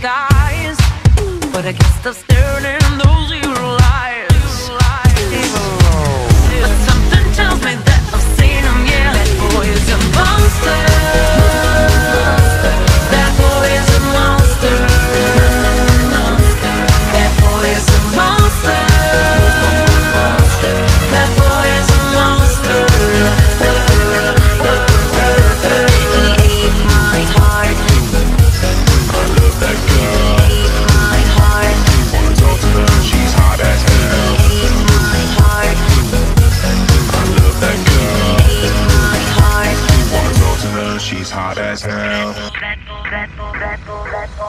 skies, but I can't stop staring in those evil eyes. But something tells me that I've seen him, yeah. That boy is a monster. That boy is a monster. That boy is a monster. That boy is a monster. He ate my heart. I love that girl. He ate my heart. Wanna talk to her, she's hot as hell. He ate my heart. I love that girl. He ate my heart. Wanna talk to her, she's hot as hell. Red Bull, Red Bull, Red Bull, Red Bull.